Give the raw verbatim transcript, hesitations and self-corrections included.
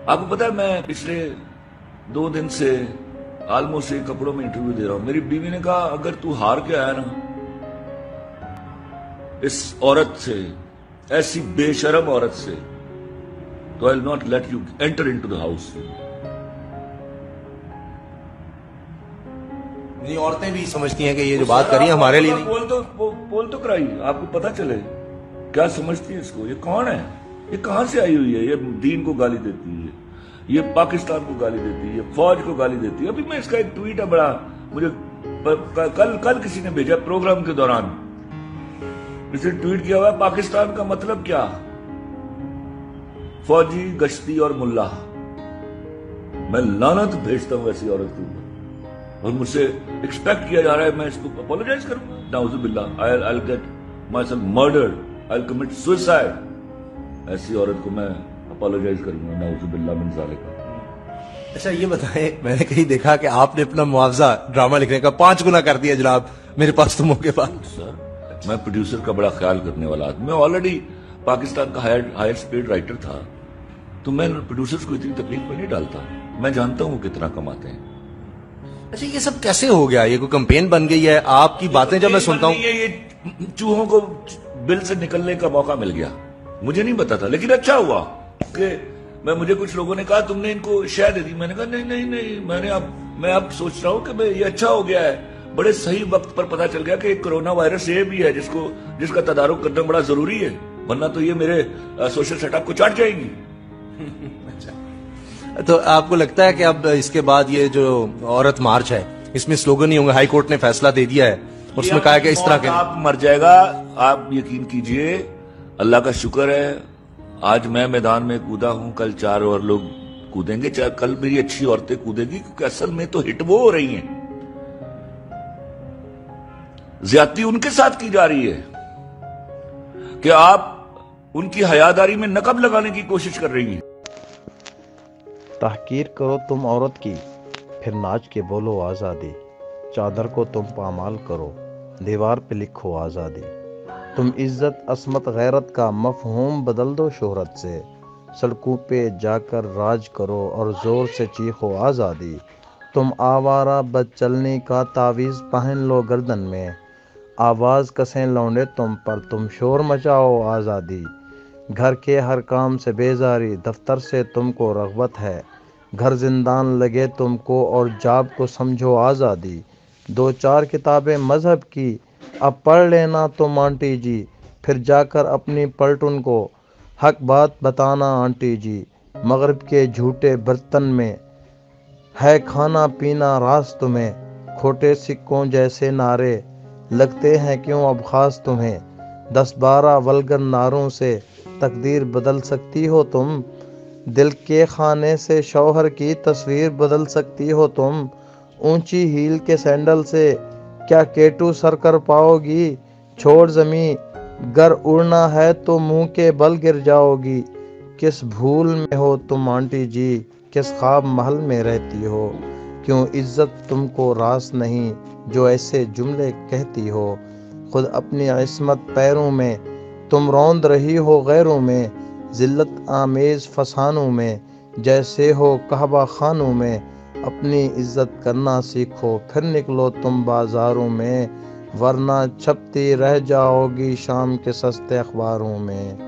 آپ کو پتا ہے میں پچھلے دو دن سے آلموسٹ ایک کپڑوں میں انٹرویو دے رہا ہوں. میری بیوی نے کہا اگر تو ہار کے آیا نا اس عورت سے, ایسی بے شرم عورت سے, تو I'll not let you enter into the house. نہیں, عورتیں بھی سمجھتی ہیں کہ یہ جو بات کری ہمارے لیے نہیں. بول تو بول تو کرائی, آپ کو پتا چلے کیا سمجھتی ہے اس کو. یہ کون ہے, یہ کہاں سے آئی ہوئی ہے, یہ دین کو گالی دیتی ہے, یہ پاکستان کو گالی دیتی ہے, یہ فوج کو گالی دیتی ہے. ابھی میں اس کا ایک ٹویٹ ہے بڑا, مجھے کل کل کسی نے بھیجا پروگرام کے دوران, اسے ٹویٹ کیا ہوا ہے پاکستان کا مطلب کیا, فوجی, گشتی اور ملا. میں لعنت بھیجتا ہوں ایسی عورت کو, اور مجھ سے ایکسپیکٹ کیا جا رہا ہے میں اس کو اپولوجائز کروں گا. نعوذ باللہ, I'll get myself murdered, I'll commit suicide. ایسی عورت کو میں اپولوجائز کروں گا, نعوذ باللہ من ذالک. اچھا یہ بتائیں, میں نے کہیں دیکھا کہ آپ نے اپنا معاوضہ ڈرامہ لکھنے کا پانچ گنا کر دیا جناب, میرے پاس تو موقع پر. سر میں پروڈیوسر کا بڑا خیال کرنے والا آدمی, میں آلریڈی پاکستان کا ہائر سپیڈ رائٹر تھا, تو میں پروڈیوسرز کو اتنی تکلیف میں نہیں ڈالتا, میں جانتا ہوں وہ کتنا کماتے ہیں. اچھا یہ سب کیسے ہو گیا, یہ کوئی کمپین بن گئی ہے؟ آپ کی باتیں جب میں سنتا ہوں, یہ چوہوں کو بل سے نکلنے کا موقع مل گیا, مجھے نہیں پتا تھا, لیکن اچھا ہوا کہ میں, مجھے کچھ لوگوں نے کہا تم نے ان کو شے دے دی. میں نے کہا نہیں نہیں نہیں, میں نے اب میں اب سوچ رہا ہوں کہ میں یہ اچھا ہو گیا ہے, بڑے صحیح وقت پر پتا چل گیا کہ ایک کرونا وائرس یہ بھی ہے جس کو جس کا تدارک کرنا بڑا ضروری ہے, ورنہ تو یہ میرے سوشل سیٹ اپ کو چاٹ جائیں گی. تو آپ کو لگتا ہے کہ اب اس کے بعد یہ جو عورت مارچ ہے اس میں سلوگن نہیں ہوں گے؟ ہائی کورٹ نے فیصلہ دے دیا ہے اور اس میں کہا کہ اس طرح کے آپ مر جائے گا, آپ یقین کیجئے, اللہ کا شکر ہے آج میں میدان میں کودا ہوں, کل چار اور لوگ کودیں گے, چاہے کل میری اچھی عورتیں کودیں گی, کیونکہ اصل میں تو ہٹ وہ ہو رہی ہیں, زیادتی ان کے ساتھ کی جا رہی ہے کہ آپ ان کی حیاداری میں نقب لگانے کی کوشش کر رہی ہیں. تحقیر کرو تم عورت کی, پھر ناچ کے بولو آزادی, چادر کو تم پامال کرو, دیوار پہ لکھو آزادی. تم عزت عصمت غیرت کا مفہوم بدل دو شہرت سے, سڑکوں پہ جا کر راج کرو اور زور سے چیخو آزادی. تم آوارہ بد چلنے کا تعویذ پہن لو گردن میں, آواز کسیں لونڈے تم پر, تم شور مچاؤ آزادی. گھر کے ہر کام سے بیزاری, دفتر سے تم کو رغبت ہے, گھر زندان لگے تم کو اور جاب کو سمجھو آزادی. دو چار کتابیں مذہب کی اب پڑھ لینا تم آنٹی جی, پھر جا کر اپنی پلٹن کو حق بات بتانا آنٹی جی. مغرب کے جھوٹے برتن میں ہے کھانا پینا راز تمہیں, کھوٹے سکوں جیسے نعرے لگتے ہیں کیوں اب خاص تمہیں. دس بارہ ولگر نعروں سے تقدیر بدل سکتی ہو تم, دل کے خانے سے شوہر کی تصویر بدل سکتی ہو تم. اونچی ہیل کے سینڈل سے کیا کیٹو سر کر پاؤ گی, چھوڑ زمیں گر اڑنا ہے تو منہ کے بل گر جاؤ گی. کس بھول میں ہو تم آنٹی جی, کس خواب محل میں رہتی ہو, کیوں عزت تم کو راس نہیں جو ایسے جملے کہتی ہو. خود اپنی عصمت پیروں میں تم روند رہی ہو غیروں میں, ذلت آمیز فسانوں میں جیسے ہو کعبہ خانوں میں. اپنی عزت کرنا سیکھو پھر نکلو تم بازاروں میں, ورنہ چھپتی رہ جاؤ گی شام کے سستے اخباروں میں.